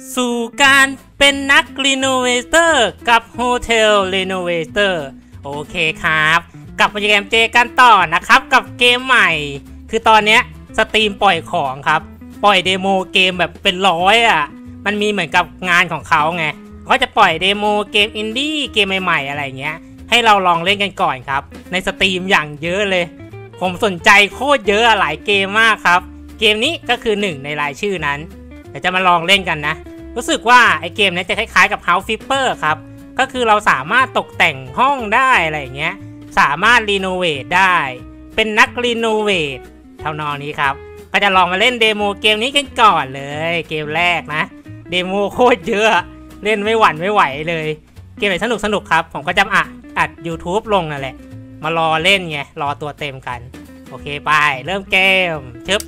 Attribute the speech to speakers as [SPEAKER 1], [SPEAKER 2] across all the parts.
[SPEAKER 1] สู่การเป็นนักรีโนเวเตอร์กับโฮเทลรีโนเวเตอร์โอเคครับกลับมาเกมเจกันต่อนะครับกับเกมใหม่คือตอนเนี้ยสตรีมปล่อยของครับปล่อยเดโมเกมแบบเป็นร้อยอ่ะมันมีเหมือนกับงานของเขาไงเขาจะปล่อยเดโมเกมอินดี้เกมใหม่ๆอะไรเงี้ยให้เราลองเล่นกันก่อนครับในสตรีมอย่างเยอะเลยผมสนใจโคตรเยอะหลายเกมมากครับเกมนี้ก็คือหนึ่งในรายชื่อนั้นเดี๋ยวจะมาลองเล่นกันนะรู้สึกว่าไอเกมนี้จะคล้ายๆกับ House Flipper ครับก็คือเราสามารถตกแต่งห้องได้อะไรอย่างเงี้ยสามารถรีโนเวทได้เป็นนักรีโนเวทเท่านองนี้ครับก็จะลองมาเล่นเดโมเกมนี้กันก่อนเลยเกมแรกนะเดโมโคตรเยอะเล่นไม่หวั่นไม่ไหวเลยเกมไหนสนุกครับผมก็จะอัด YouTube ลงนั่นแหละมารอเล่นไงรอตัวเต็มกันโอเคไปเริ่มเกมชึบ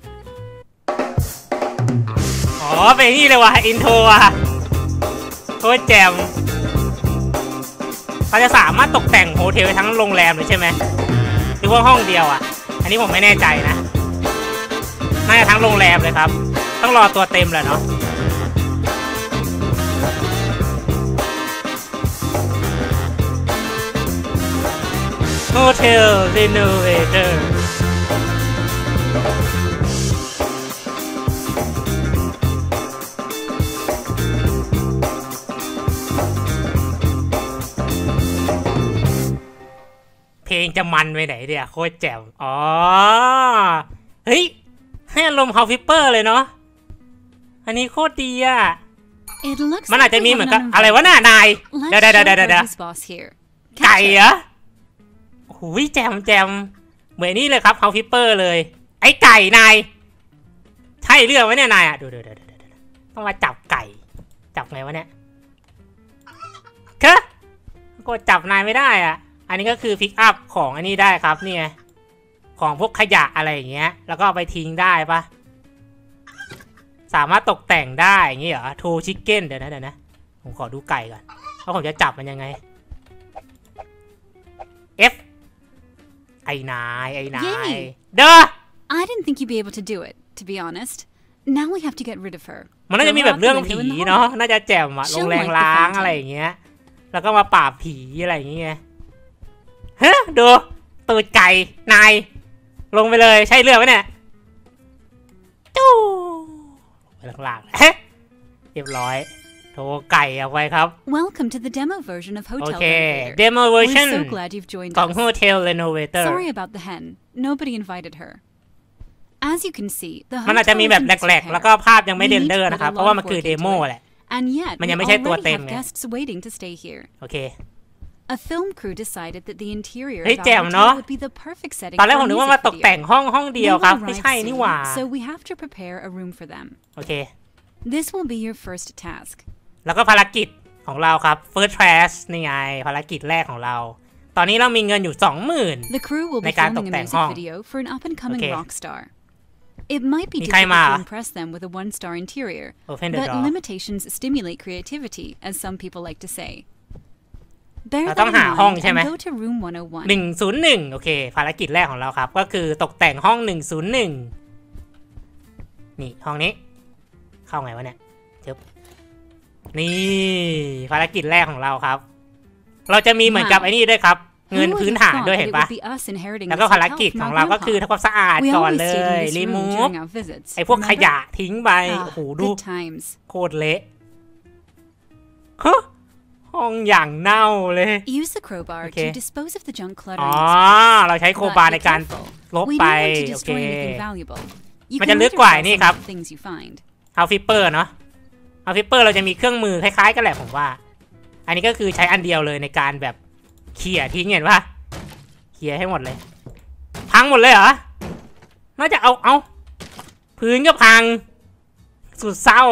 [SPEAKER 1] อ๋อเป็นนี่เลยว่ะอินโทรอ่ะโคตรแจ่มเราจะสามารถตกแต่งโฮเทลทั้งโรงแรมเลยใช่ไหมหรือว่าห้องเดียวอ่ะอันนี้ผมไม่แน่ใจนะน่าจะทั้งโรงแรมเลยครับต้องรอตัวเต็มแหละเนาะโฮเทลรีโนเวเตอร์เพลงจะมันไปไหนเดี๋ยวโคตรแจ๋วอ๋อเฮ้ยให้อารมณ์House Flipperเลยเนาะอันนี้โคตรดีอ่ะมันอาจจะมีเหมือนกับอะไรวะน่ะนายเดี๋ยวไก่เหรอโอ้โหแจมเหมือนนี่เลยครับHouse Flipperเลยไอ้ไก่นายใช่เรื่องวะเนี่ยนายอ่ะดูต้องมาจับไก่จับไงวะเนี่ยก็จับนายไม่ได้อ่ะอันนี้ก็คือพิกอัพของอันนี้ได้ครับนี่ไงของพวกขยะอะไรอย่างเงี้ยแล้วก็เอาไปทิ้งได้ปะสามารถตกแต่งได้อย่างงี้เหรอทูชิคเก้นเดี๋ยวนะผมขอดูไก่ก่อนว่าผมจะจับมันยังไง F ไอ้นายเด้อ
[SPEAKER 2] I didn't think you'd be able to do it to be honest now we have to get rid of her
[SPEAKER 1] มันน่าจะมีแบบเรื่องผีเนาะน่าจะแจ่มอะโรงแรมล้างอะไรอย่างเงี้ยแล้วก็มาปราบผีอะไรอย่างเงี้ยเฮ้ยดูตูดไก่นายลงไปเลยใช่เรื่องไหมเนี่ยจู้ไปหลังๆเรียบร้อยโทรไก่เอาไว้ครับ
[SPEAKER 2] Welcome to the demo version of Hotel
[SPEAKER 1] Renovator Demo version
[SPEAKER 2] We're so glad you've joined us
[SPEAKER 1] ของ Hotel Renovator
[SPEAKER 2] Sorry about the hen Nobody invited her As you can see the
[SPEAKER 1] มันอาจจะมีแบบแหลกๆแล้วก็ภาพยังไม่เรนเดอร์นะครับเพราะว่ามันคือเดโมแหละ
[SPEAKER 2] And yet
[SPEAKER 1] มันยังไม่ใช่ตัวเต็มไง
[SPEAKER 2] guests waiting to stay here
[SPEAKER 1] โอเค
[SPEAKER 2] A film crew decided that the interior
[SPEAKER 1] เฮ้ยแจ่มเนาะ
[SPEAKER 2] would be the perfect setting
[SPEAKER 1] ตอนแรกผมนึกว่ามาตกแต่งห้องเดียวครับไม่ใช่นี่หว่า
[SPEAKER 2] So we have to prepare a room for them
[SPEAKER 1] โอเค
[SPEAKER 2] This will be your first task
[SPEAKER 1] แล้วก็ภารกิจของเราครับ First Class นี่ไงภารกิจแรกของเราตอนนี้เรามีเงินอยู่ 20,000
[SPEAKER 2] The crew will be filming a music video for an up-and-coming rock star It might be difficult to impress them with a one-star interior but limitations stimulate creativity as some people like to say
[SPEAKER 1] เราต้องหาห้องใช่ไหม
[SPEAKER 2] Go to room 101
[SPEAKER 1] 101โอเคภารกิจแรกของเราครับก็คือตกแต่งห้อง101นี่ห้องนี้เข้าไงวะเนี่ยจึ๊บนี่ภารกิจแรกของเราครับเราจะมีเหมือนกับไอ้นี่ด้วยครับเงินพื้นฐานด้วยเห็นปะแล้วก็ภารกิจของเราก็คือทำความสะอาดก่อนเลยรีมูฟไอ้พวกขยะทิ้งไปโอ้โหดูโคตรเละห้องอย่างเน่าเลย
[SPEAKER 2] Use the crowbar to dispose of the junk clutter
[SPEAKER 1] อ๋อเราใช้โคบาร์ในการลบไปโอเคมันจะลึกกว่านี่ครับHouse FlipperเนาะHouse Flipperเราจะมีเครื่องมือคล้ายๆกันแหละผมว่าอันนี้ก็คือใช้อันเดียวเลยในการแบบเขี่ยทิ้งเห็นปะเขี่ยให้หมดเลยพังหมดเลยเหรอน่าจะเอาพื้นก็พังสุดเศร้า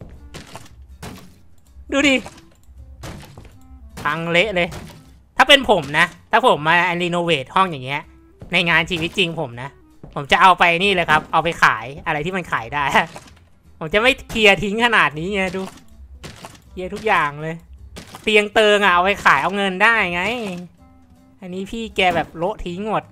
[SPEAKER 1] ดูดิพังเละเลยถ้าเป็นผมนะถ้าผมมารีโนเวทห้องอย่างเงี้ยในงานชีวิตจริงผมนะผมจะเอาไปนี่เลยครับเอาไปขายอะไรที่มันขายได้ผมจะไม่เคลียร์ทิ้งขนาดนี้ไงดูเคลียร์ทุกอย่างเลยเตียงเติงเอาไปขายเอาเงินได้ไงอันนี้พี่แกแบบโละทิ้งหมด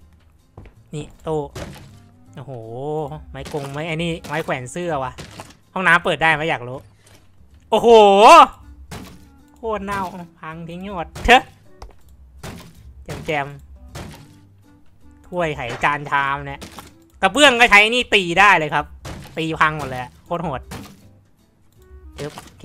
[SPEAKER 1] นี่โตโอ้โหไม้ไอ้นี่ไม้แขวนเสื้อว่ะห้องน้ำเปิดได้ไหมอยากรู้โอ้โหโคตรเน่าพังทิ้งหมดเถอะแจมถ้วยไหจานชามเนี่ยกระเบื้องก็ใช้นี่ตีได้เลยครับตีพังหมดเลยโคตรโหดโอเค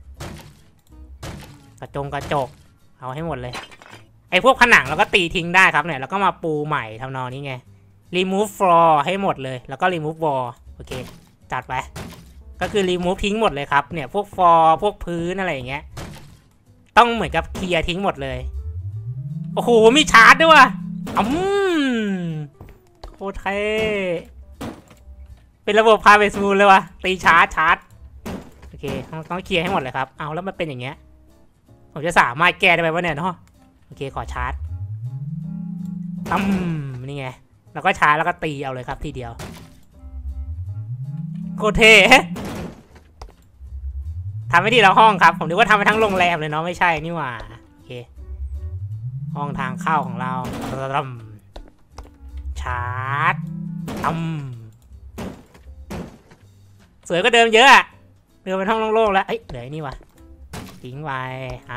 [SPEAKER 1] กระจกเอาให้หมดเลยไอ้พวกผนังเราก็ตีทิ้งได้ครับเนี่ยแล้วก็มาปูใหม่ทำนองนี้ไง remove floor ให้หมดเลยแล้วก็ remove wall โอเคจัดไปก็คือ remove ทิ้งหมดเลยครับเนี่ยพวก floor พวกพื้นอะไรอย่างเงี้ยต้องเหมือนกับเคลียร์ทิ้งหมดเลยโอ้โหมีชาร์จด้วยว่ะโคตรเท่เป็นระบบ private smooth เลยว่ะตีชาร์จโอเคต้องเคลียร์ให้หมดเลยครับเอาแล้วมันเป็นอย่างเงี้ยผมจะสามารถแก้ได้ไหมวะเนี่ยเนาะโอเคขอชาร์จนี่ไงแล้วก็ชาร์จแล้วก็ตีเอาเลยครับทีเดียวโคตรเท่ทำไม่ดีแล้วห้องครับผมนึกว่าทำไปทั้งโรงแรมเลยเนาะไม่ใช่นี่หว่าโอเคห้องทางเข้าของเราชาร์จสวยก็เดิมเยอะอะเดินเป็นห้องโล่งๆแล้วเอ้ยเหลือนี่วะทิ้งไว้ฮะ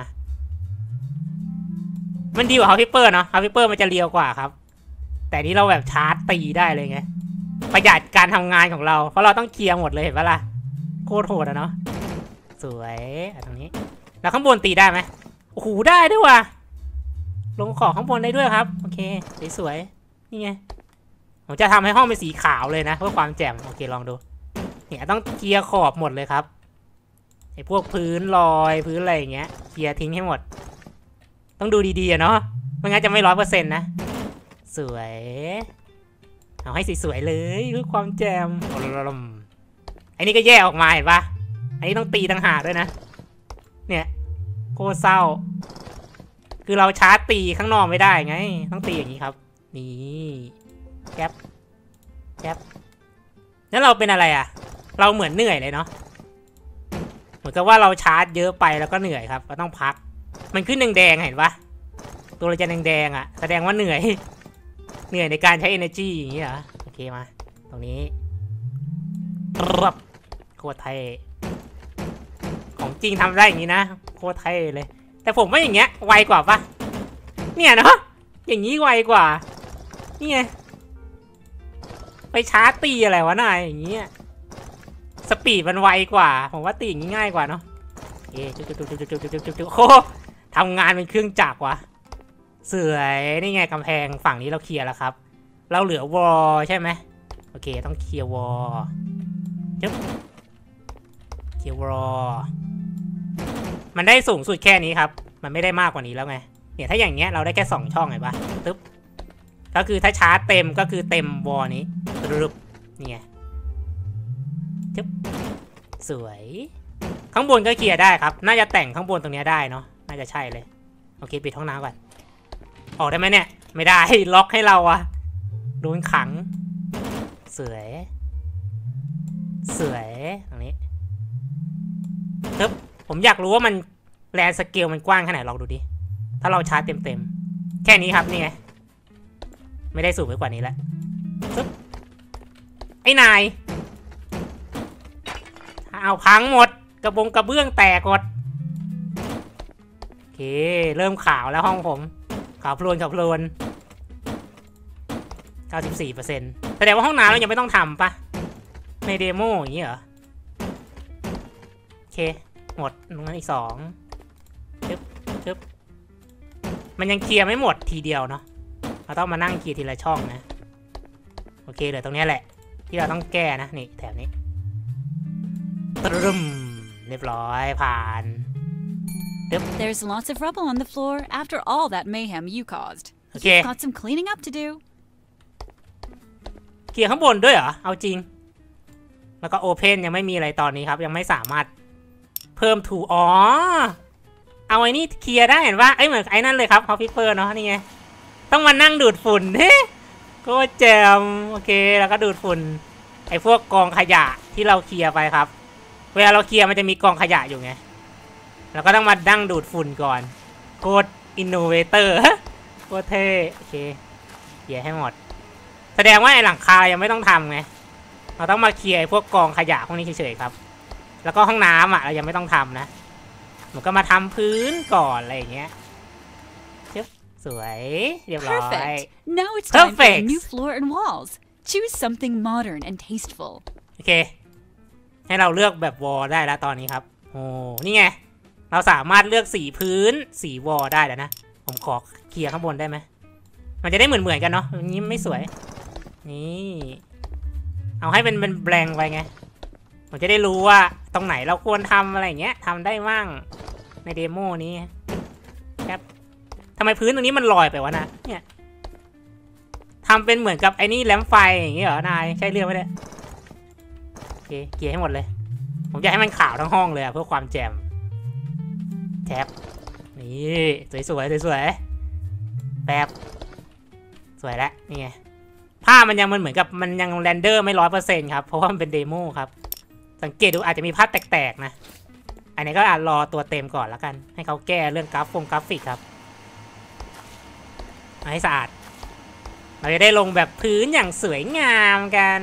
[SPEAKER 1] มันดีกว่าฮาวพิปเปอร์เนาะฮาวพิปเปอร์มันจะเรียวกว่าครับแต่นี้เราแบบชาร์จตีได้เลยไงประหยัดการทำงานของเราเพราะเราต้องเคลียร์หมดเลยเห็นปะล่ะโคตรโหดอะเนาะสวยตรงนี้แล้วข้างบนตีได้ไหมโอ้โหได้ด้วยว่ะลงของข้างบนได้ด้วยครับโอเคสวยๆนี่ไงผมจะทำให้ห้องเป็นสีขาวเลยนะเพื่อความแจ่มโอเคลองดูเนี่ยต้องเคลียร์ขอบหมดเลยครับไอ้พวกพื้นรอยพื้นอะไรอย่างเงี้ยเคลียร์ทิ้งให้หมดต้องดูดีๆอะเนาะไม่งั้นจะไม่100%นะสวยเอาให้สวยๆเลยเพื่อความแจ่มไอ้นี่ก็แยกออกมาเห็นปะอันนี้ต้องตีต่างหากด้วยนะเนี่ยโคตรเศร้าคือเราชาร์จตีข้างนอกไม่ได้ไงต้องตีอย่างนี้ครับนี่แก๊ปแล้วเราเป็นอะไรอ่ะเราเหมือนเหนื่อยเลยเนาะเหมือนกับว่าเราชาร์จเยอะไปแล้วก็เหนื่อยครับก็ต้องพักมันขึ้นแดงๆเห็นปะตัวเราจะแดงๆอ่ะแสดงว่าเหนื่อยในการใช้ energy อย่างนี้เหรอโอเคมาตรงนี้โคตรเท่ของจริงทำได้อย่างนี้นะโคตรเท่เลยแต่ผมว่าอย่างเงี้ยไวกว่าปะเนี่ยเนาะอย่างนี้ไวกว่านี่ไงไปชาร์จตีอะไรวะนายอย่างเงี้ยสปีดมันไวกว่าผมว่าตีอย่างนี้ง่ายกว่าเนาะจุ๊โคทำงานเป็นเครื่องจักรวะสวยนี่ไงกำแพงฝั่งนี้เราเคลียร์แล้วครับเราเหลือวอลใช่ไหมโอเคต้องเคลียร์วอลจุ๊บเคลียร์วอลมันได้สูงสุดแค่นี้ครับมันไม่ได้มากกว่านี้แล้วไงเนี่ยถ้าอย่างเงี้ยเราได้แค่2ช่องเห็นปะตึ๊บก็คือถ้าชาร์จเต็มก็คือเต็มวอลนี้รึบนี่ไงจุ๊บสวยข้างบนก็เคลียร์ได้ครับน่าจะแต่งข้างบนตรงนี้ได้เนาะน่าจะใช่เลยโอเคปิดห้องน้ำก่อนออกได้ไหมเนี่ยไม่ได้ล็อกให้เราอะโดนขังสวยตรงนี้ตึ๊บผมอยากรู้ว่ามันแลนด์สเกลมันกว้างขนาดไหนลองดูดิถ้าเราชาร์จเต็มแค่นี้ครับนี่ไงไม่ได้สูงไปกว่านี้แล้วตึ๊บไอ้นายเอาพังหมดกระเบื้องแตกหมดโอเคเริ่มขาวแล้วห้องผมขาวโพลน94%แสดงว่าห้องน้ำเรายังไม่ต้องทำปะในเดโมอย่างนี้เหรอโอเคหมดตรงนั้นอีก2จึ๊บมันยังเคลียร์ไม่หมดทีเดียวเนาะเราต้องมานั่งเคลียร์ทีละช่องนะโอเคเหลือตรงนี้แหละที่เราต้องแก้นะนี่แถบนี้เรียบร้อยผ่าน
[SPEAKER 2] There's lots of rubble on the floor after all that mayhem you caused.
[SPEAKER 1] Okay.
[SPEAKER 2] You've got some cleaning up to do.
[SPEAKER 1] เคลียร์ข้างบนด้วยเหรอเอาจริงแล้วก็โอเพนยังไม่มีอะไรตอนนี้ครับยังไม่สามารถเพิ่มถูอ๋อเอาไอ้นี่เคลียร์ได้เห็นว่าไอ้เหมือนไอ้นั่นเลยครับฮอปปี้เปอร์เนาะนี่ไงต้องมานั่งดูดฝุ่นเฮ้ก็แจมโอเคแล้วก็ดูดฝุ่นไอ้พวกกองขยะที่เราเคลียร์ไปครับเวลาเราเคลียร์มันจะมีกองขยะอยู่ไงแล้วก็ต้องมานั่งดูดฝุ่นก่อนโคตรอินโนเวเตอร์โคตรเท่โอเคเคลียร์ให้หมดแสดงว่าไอ้หลังคายังไม่ต้องทำไงเราต้องมาเคลียร์ไอ้พวกกองขยะพวกนี้เฉยๆครับแล้วก็ห้องน้ำเรายังไม่ต้องทำนะมันก็มาทำพื้นก่อนอะไรอย่างเงี้ยสวยเรียบร้อย
[SPEAKER 2] Perfect. Now it's time for a new floor and walls. Choose something modern and tasteful.
[SPEAKER 1] โอเคให้เราเลือกแบบวอลได้แล้วตอนนี้ครับโอ้นี่ไงเราสามารถเลือกสีพื้นสีวอลได้แล้วนะผมขอเคลียร์ข้างบนได้ไหมมันจะได้เหมือนกันเนาะอย่างนี้ไม่สวยนี่เอาให้เป็นแบงค์ไปไงผมจะได้รู้ว่าตรงไหนเราควรทำอะไรอย่างเงี้ยทำได้มั่งในเดโมนี้ครับทำไมพื้นตรงนี้มันลอยไปวะนะเนี่ยทำเป็นเหมือนกับไอ้นี่แลมไฟอย่างเงี้ยเหรอนายใช่เรื่องไหมเนี่ยโอเคเกลี่ยให้หมดเลยผมจะให้มันขาวทั้งห้องเลยเพื่อความแจ่มแท็บนี่สวยแบบสวยแล้วนี่ไงภาพมันยังเหมือนกับมันยังเรนเดอร์ไม่100%ครับเพราะว่ามันเป็นเดโมครับสังเกตดูอาจจะมีภาพแตกๆนะอันนี้ก็อาจรอตัวเต็มก่อนแล้วกันให้เขาแก้เรื่องกราฟิกครับให้สะอาดเราจะได้ลงแบบพื้นอย่างสวยงามกัน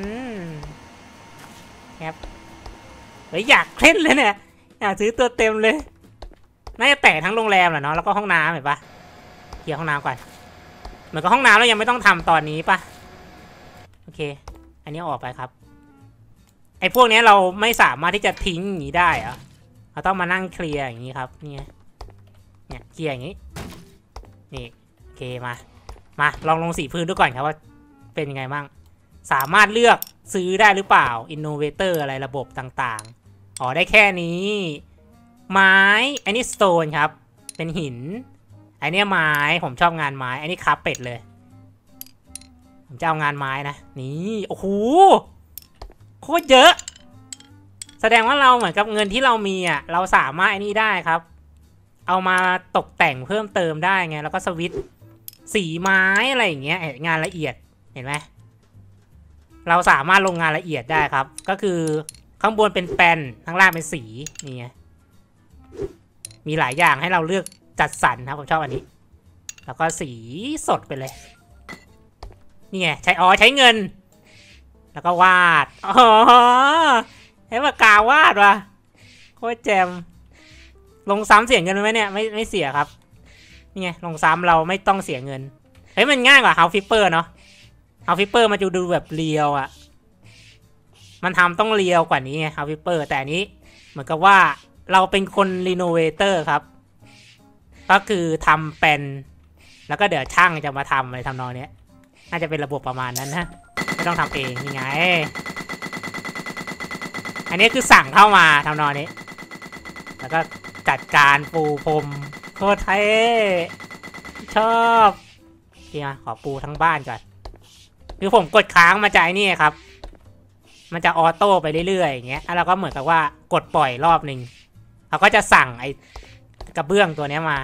[SPEAKER 1] ครับอยากเล่นเลยเนี่ยอยากซื้อตัวเต็มเลยน่าจะแตะทั้งโรงแรมแหละเนาะแล้วก็ห้องน้ำเห็นปะเคลียร์ห้องน้ำก่อนเหมือนกับห้องน้ำเรายังไม่ต้องทำตอนนี้ปะโอเคอันนี้ออกไปครับไอ้พวกนี้เราไม่สามารถที่จะทิ้งอย่างนี้ได้อะเราต้องมานั่งเคลียร์อย่างนี้ครับเนี่ยเคลียร์อย่างนี้นี่โอเคมาลองลงสีพื้นดูก่อนครับว่าเป็นยังไงบ้างสามารถเลือกซื้อได้หรือเปล่า Innovator อะไรระบบต่างๆอ๋อได้แค่นี้ไม้อันนี้สโตนครับเป็นหินอันนี้ไม้ผมชอบงานไม้อันนี้คาเป็ดเลยผมจะเอางานไม้นะนี่โอ้โหโคตรเยอะแสดงว่าเราเหมือนกับเงินที่เรามีเราสามารถอันนี้ได้ครับเอามาตกแต่งเพิ่มเติมได้ไงแล้วก็สวิตช์สีไม้อะไรอย่างเงี้ยงานละเอียดเห็นไหมเราสามารถลงงานละเอียดได้ครับก็คือข้างบนเป็นแปนข้างล่างเป็นสีนี่ไงมีหลายอย่างให้เราเลือกจัดสรรครับผมชอบอันนี้แล้วก็สีสดไปเลยนี่ไงใช้เงินแล้วก็วาดใช้ปากกาวาดว่ะโคตรแจมลงซ้ำเสียเงินไหมเนี่ยไม่เสียครับนี่ไงลงซ้ำเราไม่ต้องเสียเงินมันง่ายกว่า House Flipper เนาะ House Flipper มันจะดูแบบเรียวมันทำต้องเรียวกว่านี้ไง House Flipper แต่อันนี้เหมือนกับว่าเราเป็นคนรีโนเวเตอร์ครับก็คือทำเป็นแล้วก็เดี๋ยวช่างจะมาทำอะไรทำนองนี้น่าจะเป็นระบบประมาณนั้นนะไม่ต้องทำเองยังไงอันนี้คือสั่งเข้ามาทำนองนี้แล้วก็จัดการปูพรมโคตรเท่ชอบพี่มาขอปูทั้งบ้านก่อนคือผมกดค้างมาจากไอ้นี่ครับมันจะออโต้ไปเรื่อยๆอย่างเงี้ยแล้วเราก็เหมือนกับว่ากดปล่อยรอบหนึ่งเขาก็จะสั่งไอ้กระเบื้องตัวนี้มา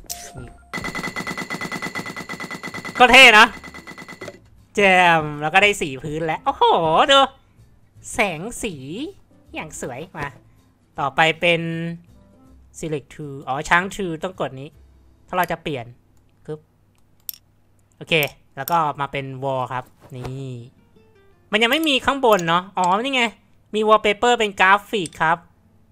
[SPEAKER 1] ก็เท่นะแจมแล้วก็ได้สีพื้นแล้วโอ้โหดูแสงสีอย่างสวยมาต่อไปเป็น select to ช้าง to ต้องกดนี้ถ้าเราจะเปลี่ยนปึ๊บโอเคแล้วก็มาเป็น wall ครับนี่มันยังไม่มีข้างบนเนาะนี่ไงมี wallpaper เป็นกราฟิกครับ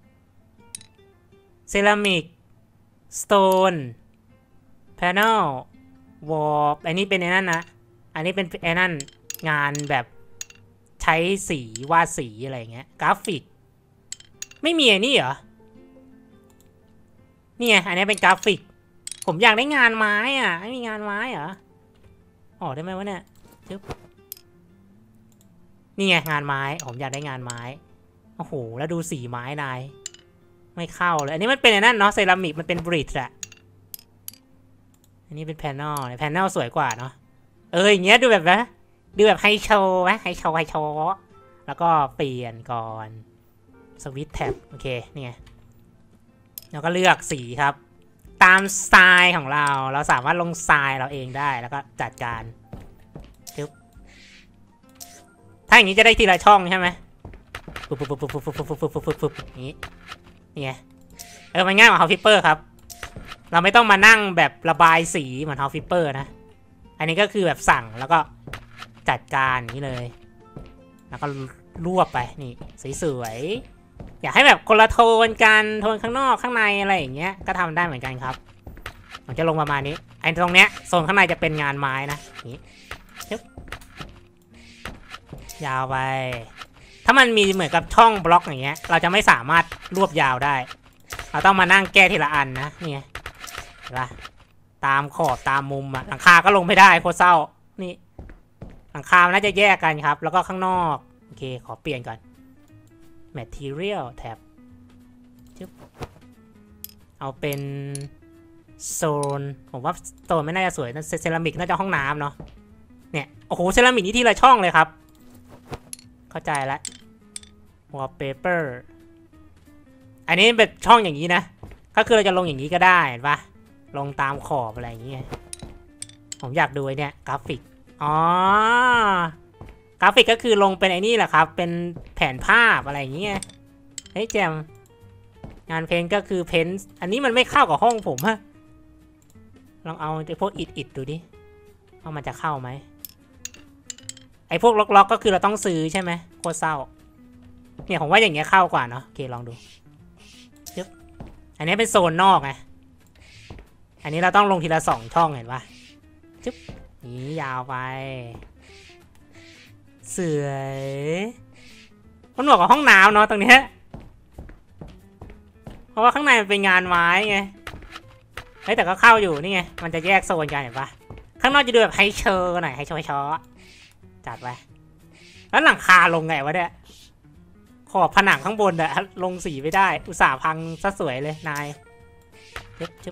[SPEAKER 1] เซรามิกสโตนแพนเนลวอลอันนี้เป็นไอ้นั่นนะอันนี้เป็นไอ้นั่นงานแบบใช้สีวาดสีอะไรเงี้ยกราฟิกไม่มีไอ้นี่เหรอนี่ไงอันนี้เป็นกราฟิกผมอยากได้งานไม้ไม่มีงานไม้เหรอได้ไหมวะเนี่ยนี่ไงงานไม้ผมอยากได้งานไม้โอ้โหแล้วดูสีไม้นายไม่เข้าเลยอันนี้มันเป็นไอ้นั่นเนาะเซรามิกมันเป็นบริดจ์อันนี้เป็นแพนเนลสวยกว่าเนาะอย่างเงี้ยดูแบบไฮโชว์ไหมไฮโชว์แล้วก็เปลี่ยนก่อนสวิตช์แท็บโอเคนี่ไงแล้วก็เลือกสีครับตามสไตล์ของเราสามารถลงทรายเราเองได้แล้วก็จัดการถ้าอย่างนี้จะได้ทีละช่องใช่ไหมปุ๊บนี้นี่ไงมันง่ายกว่า House Flipper ครับเราไม่ต้องมานั่งแบบระบายสีเหมือน House Flipper นะอันนี้ก็คือแบบสั่งแล้วก็จัดการนี้เลยแล้วก็รวบไปนี่สวยอยากให้แบบคนละโทนกันโทนข้างนอกข้างในอะไรอย่างเงี้ยก็ทำได้เหมือนกันครับผมจะลงประมาณนี้ไอ้ตรงเนี้ยโซนข้างในจะเป็นงานไม้นะนี้ยาวไปถ้ามันมีเหมือนกับช่องบล็อกอย่างเงี้ยเราจะไม่สามารถรวบยาวได้เราต้องมานั่งแก้ทีละอันนะนี่เห็นปะตามขอบตามมุมอะหลังคาก็ลงไม่ได้โคตรเศร้านี่หลังคาน่าจะแยกกันครับแล้วก็ข้างนอกโอเคขอเปลี่ยนก่อน Material แท็บเอาเป็นโซนผมว่าโซนไม่น่าจะสวยนะเซรามิกน่าจะห้องน้ำเนาะเนี่ยโอ้โหเซรามิกนี่ทีละช่องเลยครับเข้าใจแล้ว Wallpaper อันนี้เป็นช่องอย่างนี้นะก็คือเราจะลงอย่างนี้ก็ได้เห็นปะลงตามขอบอะไรอย่างเงี้ยผมอยากดูเนี่ยกราฟิกอ๋อกราฟิกก็คือลงเป็นไอ้นี่แหละครับเป็นแผนภาพอะไรอย่างเงี้ยเฮ้ยแจมงานเพ้นก็คือเพ้นอันนี้มันไม่เข้ากับห้องผมฮะลองเอาไอ้พวกอิดดูดิว่ามันจะเข้าไหมไอ้พวกล็อกก็คือเราต้องซื้อใช่ไหมโคตรเศร้าเนี่ยผมว่าอย่างเงี้ยเข้ากว่าเนาะโอเคลองดูอันนี้เป็นโซนนอกไงอันนี้เราต้องลงทีละ2ช่องเห็นปะจึ๊บนี้ยาวไปสวยมันเหมาะกับห้องน้ำเนาะตรงนี้เพราะว่าข้างในมันเป็นงานไม้ไงแต่ก็เข้าอยู่นี่ไงมันจะแยกโซนกันเห็นปะข้างนอกจะดูแบบไฮเชอร์หน่อยไฮโชว์ช้อจัดไปแล้วหลังคาลงไงวะเนี่ยขอบผนังข้างบนอะลงสีไม่ได้อุตส่าห์พังซะสวยเลยนายชึบ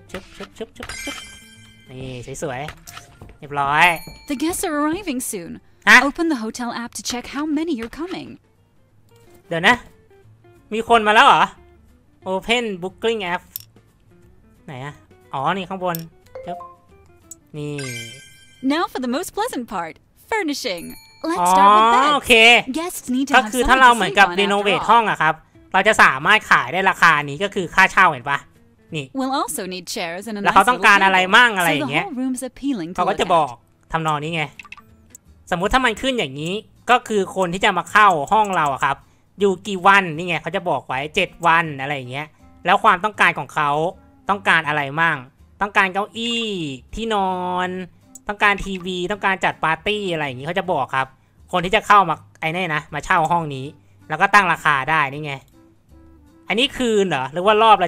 [SPEAKER 1] นี่สวยๆเรียบร้อย
[SPEAKER 2] The guests are arriving soon. Open the hotel app to check how many you're coming.
[SPEAKER 1] เดี๋ยวนะมีคนมาแล้วเหรอ Open Booking App ไหนอะอ๋อนี่ข้างบนนี่
[SPEAKER 2] Now for the most pleasant part, furnishing. Let's start with beds.
[SPEAKER 1] โอเค
[SPEAKER 2] Guests need to
[SPEAKER 1] ก็
[SPEAKER 2] have
[SPEAKER 1] คือ
[SPEAKER 2] something
[SPEAKER 1] ถ้าเรา
[SPEAKER 2] to
[SPEAKER 1] เหมือน
[SPEAKER 2] sleep
[SPEAKER 1] กับ
[SPEAKER 2] on
[SPEAKER 1] รีโนเวท
[SPEAKER 2] after
[SPEAKER 1] ห้อง
[SPEAKER 2] all.
[SPEAKER 1] อะครับเราจะสามารถขายได้ราคานี้ก็คือค่าเช่าเห็นปะนี่
[SPEAKER 2] We'll also need chairs and a
[SPEAKER 1] แล้ว
[SPEAKER 2] nice
[SPEAKER 1] เขาต้อง
[SPEAKER 2] little
[SPEAKER 1] การอะไร
[SPEAKER 2] table,
[SPEAKER 1] มั่งอะไร
[SPEAKER 2] so
[SPEAKER 1] อ
[SPEAKER 2] the
[SPEAKER 1] ย่างเงี้ย
[SPEAKER 2] whole room's appealing to
[SPEAKER 1] เขาก็
[SPEAKER 2] look
[SPEAKER 1] จะบอก
[SPEAKER 2] at.
[SPEAKER 1] ทำนองนี้ไงสมมุติถ้ามันขึ้นอย่างนี้ก็คือคนที่จะมาเข้าห้องเราอะครับอยู่กี่วันนี่ไงเขาจะบอกไว้7 วันอะไรอย่างเงี้ยแล้วความต้องการของเขาต้องการอะไรมั่งต้องการเก้าอี้ที่นอนต้องการทีวีต้องการจัดปาร์ตี้อะไรอย่างงี้เขาจะบอกครับคนที่จะเข้ามาไอ้นี่นะมาเช่าห้องนี้แล้วก็ตั้งราคาได้นี่ไงอันนี้คืนเหรอหรือว่ารอบละ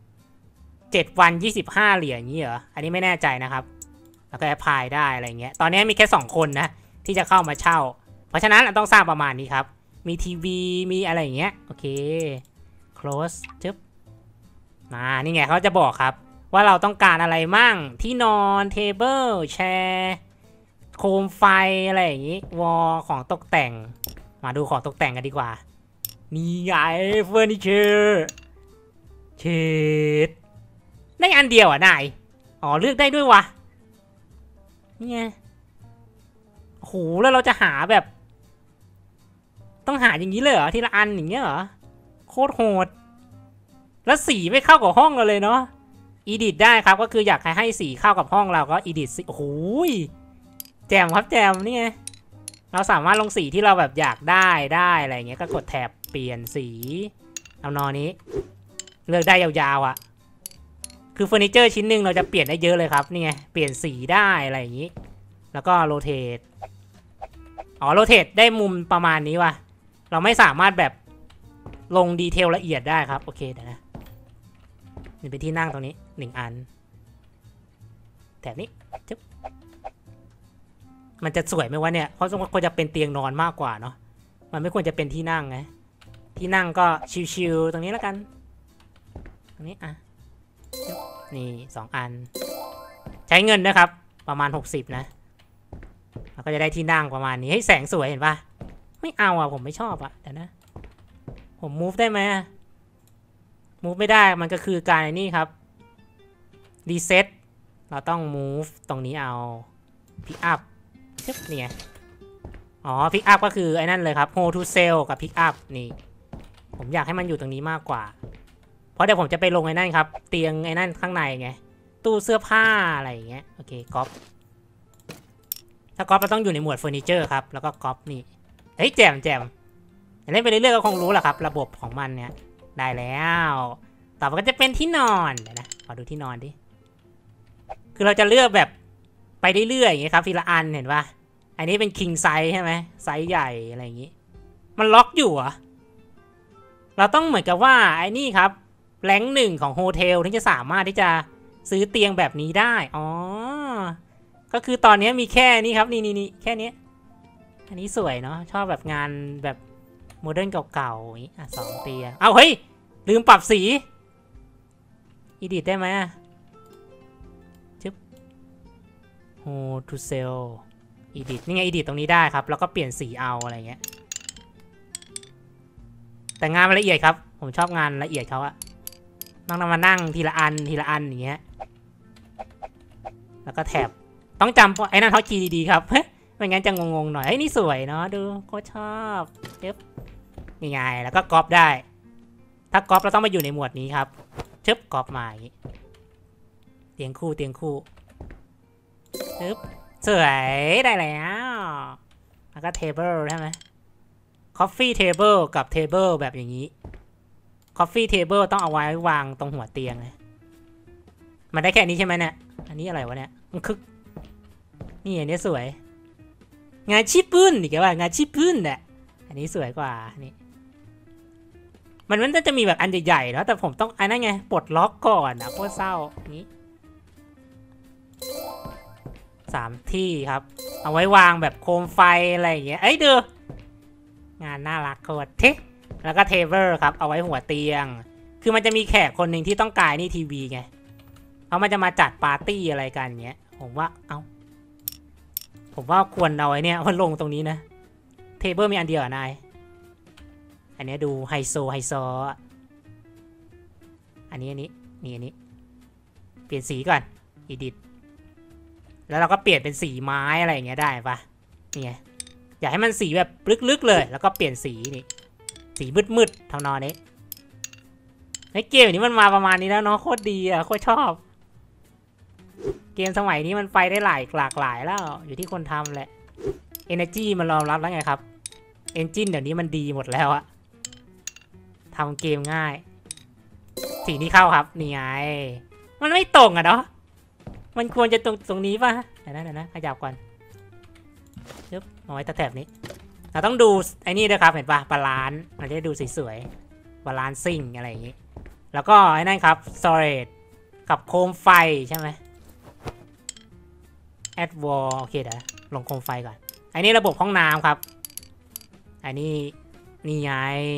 [SPEAKER 1] 7 วัน25 เหรียญอย่างนี้เหรออันนี้ไม่แน่ใจนะครับแล้วก็แอพพลายได้อะไรเงี้ยตอนนี้มีแค่2 คนนะที่จะเข้ามาเช่าเพราะฉะนั้นเราต้องสร้างประมาณนี้ครับมีทีวีมีอะไรอย่างเงี้ยโอเค close จึ๊บมานี่ไงเขาจะบอกครับว่าเราต้องการอะไรมั่งที่นอนเทเบิลแชร์โคมไฟอะไรอย่างงี้วอลของตกแต่งมาดูของตกแต่งกันดีกว่านี่ไงเฟอร์นิเจอร์เชดได้อันเดียวอ่ะนายอ๋อเลือกได้ด้วยวะนี่ไงโหแล้วเราจะหาแบบต้องหาอย่างนี้เลยเหรอทีละอันอย่างเงี้ยเหรอโคตรโหดแล้วสีไม่เข้ากับห้องเราเลยเนาะอีดิทได้ครับก็คืออยากให้สีเข้ากับห้องเราก็อีดิทสีโอ้โหแจมครับแจมนี่ไงเราสามารถลงสีที่เราแบบอยากได้อะไรอย่างเงี้ยก็กดแถบเปลี่ยนสีเอานอนี้เลือกได้ยาวๆอ่ะคือเฟอร์นิเจอร์ชิ้นหนึ่งเราจะเปลี่ยนได้เยอะเลยครับนี่ไงเปลี่ยนสีได้อะไรอย่างงี้แล้วก็โรเทตอ๋อโรเทตได้มุมประมาณนี้ว่ะเราไม่สามารถแบบลงดีเทลละเอียดได้ครับโอเคเดี๋ยวนะนี่เป็นที่นั่งตรงนี้1 อันแถบนี้จึ๊บมันจะสวยไหมวะเนี่ยเพราะควรจะเป็นเตียงนอนมากกว่าเนาะมันไม่ควรจะเป็นที่นั่งไงที่นั่งก็ชิวๆตรงนี้แล้วกันตรงนี้อ่ะนี่2 อันใช้เงินนะครับประมาณ60นะแล้วก็จะได้ที่นั่งประมาณนี้ให้แสงสวยเห็นปะไม่เอาอ่ะผมไม่ชอบอ่ะเดี๋ยวนะผม move ได้ไหม move ไม่ได้มันก็คือการนี่ครับ reset เราต้อง move ตรงนี้เอา pick up นี่ไงอ๋อ pick up ก็คือไอ้นั่นเลยครับ hold to sell กับ pick up นี่ผมอยากให้มันอยู่ตรงนี้มากกว่าเพราะเดี๋ยวผมจะไปลงไอ้นั่นครับเตียงไอ้นั่นข้างในไงตู้เสื้อผ้าอะไรอย่างเงี้ยโอเคก๊อปถ้าก๊อปเราต้องอยู่ในหมวดเฟอร์นิเจอร์ครับแล้วก็ก๊อปนี่เฮ้ยแจมเล่นไปเรื่อยๆก็คงรู้แหละครับระบบของมันเนี่ยได้แล้วต่อไปก็จะเป็นที่นอนเดี๋ยวนะขอดูที่นอนดิคือเราจะเลือกแบบไปเรื่อยๆอย่างเงี้ยครับทีละอันเห็นปะอันนี้เป็น king size ใช่ไหมไซส์ใหญ่อะไรอย่างงี้มันล็อกอยู่เหรอเราต้องเหมือนกับว่าไอ้นี่ครับแรงค์ 1ของโฮเทลถึงจะสามารถที่จะซื้อเตียงแบบนี้ได้อ๋อก็คือตอนนี้มีแค่นี้ครับนี่แค่นี้อันนี้สวยเนาะชอบแบบงานแบบโมเดิร์นเก่าๆอย่างนี้2 เตียงเอาเฮ้ยลืมปรับสีอีดิทได้ไหมจึ๊บโฮทูเซลอีดิทนี่ไงอีดิทตรงนี้ได้ครับแล้วก็เปลี่ยนสีเอาอะไรเงี้ยแต่งานมันละเอียดครับผมชอบงานละเอียดเขาอะต้องมานั่งทีละอันอย่างเงี้ยแล้วก็แถบต้องจำไอ้นั่นฮอตคีย์ดีๆครับไม่งั้นจะงงๆหน่อยไอ้นี่สวยเนาะดูโคตรชอบเจ็บนี่ไงแล้วก็ก๊อปได้ถ้าก๊อปเราต้องมาอยู่ในหมวดนี้ครับชึบก๊อปมาอย่างนี้เตียงคู่ชึบสวยได้แล้วแล้วก็เทเบิลใช่ไหมCoffee Table กับ Table แบบอย่างนี้ Coffee Table ต้องเอาไว้วางตรงหัวเตียงเลยมันได้แค่นี้ใช่ไหมเนี่ยอันนี้อะไรวะเนี่ยมันคึกนี่อันนี้สวยงานชิปปุ้นอีกแล้วงานชิปปุ้นเนี่ยอันนี้สวยกว่านี่มันจะมีแบบอันใหญ่ๆแล้วแต่ผมต้องอันนั้นไงปลดล็อกก่อนนะโคตรเศร้านี้3 ที่ครับเอาไว้วางแบบโคมไฟอะไรอย่างเงี้ยเอ้ยดูงานน่ารักโคตรเทคแล้วก็เทเบิลครับเอาไว้หัวเตียงคือมันจะมีแขกคนหนึ่งที่ต้องการนี่ทีวีไงเขามันจะมาจัดปาร์ตี้อะไรกันเงี้ยผมว่าควรเอาไว้เนี่ยมันลงตรงนี้นะเทเบิลมีอันเดียวนายอันนี้ดูไฮโซอันนี้เปลี่ยนสีก่อนอีดิทแล้วเราก็เปลี่ยนเป็นสีไม้อะไรอย่างเงี้ยได้ปะนี่ไงอยากให้มันสีแบบลึกๆเลยแล้วก็เปลี่ยนสีนี่สีมืดๆทำนองนี้ในเกมนี้มันมาประมาณนี้แล้วเนาะโคตรดีอ่ะโคตรชอบเกมสมัยนี้มันไปได้หลากหลายแล้วอยู่ที่คนทำแหละ Energy มันรองรับแล้วไงครับ Engine เดี๋ยวนี้มันดีหมดแล้วอะทำเกมง่ายสีนี้เข้าครับนี่ไงมันไม่ตรงอะเนาะมันควรจะตรงนี้ป่ะเดี๋ยวนะขยับก่อนปึ๊บเอาไว้แถบนี้เราต้องดูไอ้นี่ด้วยครับเห็นป่ะบาลานซ์เราจะได้ดูสวยๆบาลานซิ่งอะไรอย่างนี้แล้วก็ไอ้นั่นครับ storage กับโคมไฟใช่ไหม add wall โอเคเดี๋ยวลงโคมไฟก่อนอันนี้ระบบห้องน้ำครับอันนี้นี่ไง